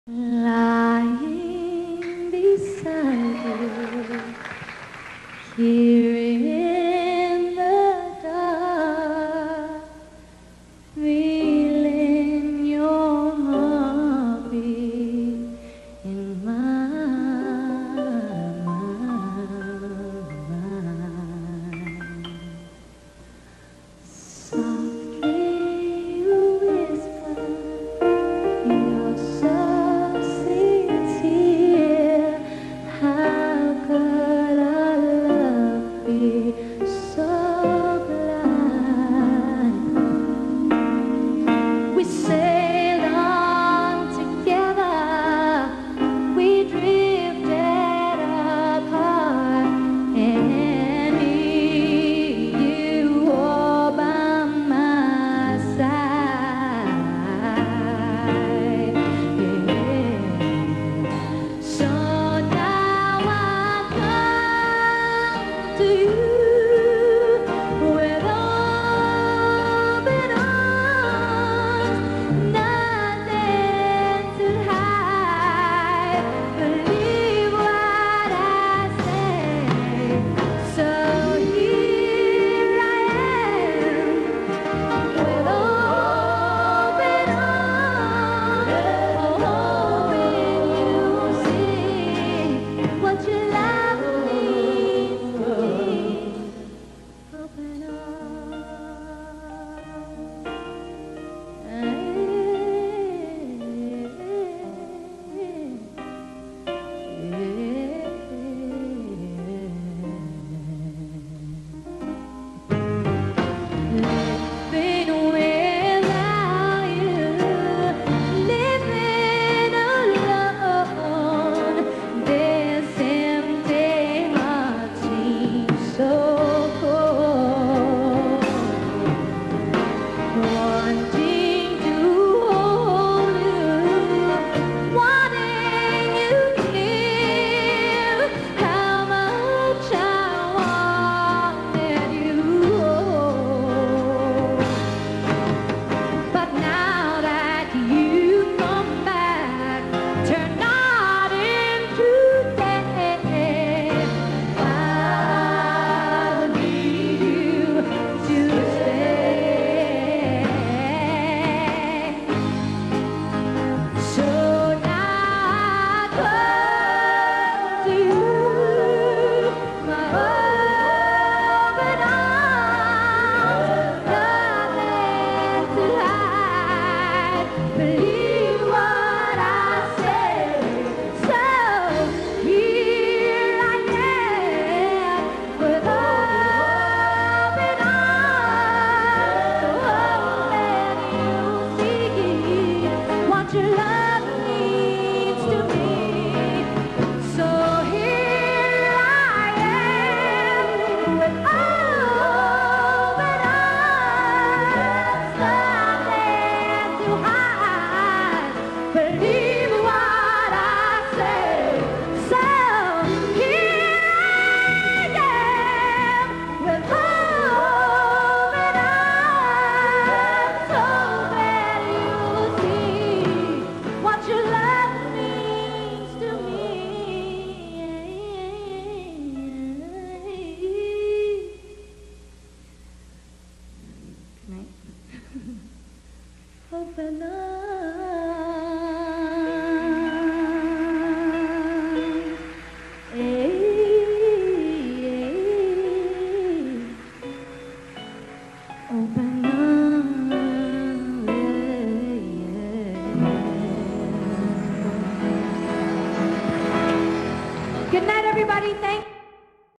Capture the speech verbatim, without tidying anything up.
Lying beside you here in the dark, feeling your heartbeat in my mind. Softly you whisper, you're so sincere. How could our love be so blind? We sailed on together, we drifted apart, and here you were by my side. Yeah. So now I come to you with open arms, nothing to hide. Believe what I say. So here I am with open arms, hoping you'll see what your love means to me. Open Living without you, living alone, this empty heart seems so cold. Wanting to hold you, wanting you near, how much I wanted you. But now that you come back, turn not into death, I need you to stay. So now I come to you, my open arms, nothing to hide. Believe what I say. So here I am with open arms, hoping you'll see what your love means to me. So here I am with open arms, nothing to hide. Believe what I say. So here I am with open arms, hoping you'll see what your love means to me. Good night. Open arms. Hey, hey. Open arms. Yeah. Good night, everybody. Thank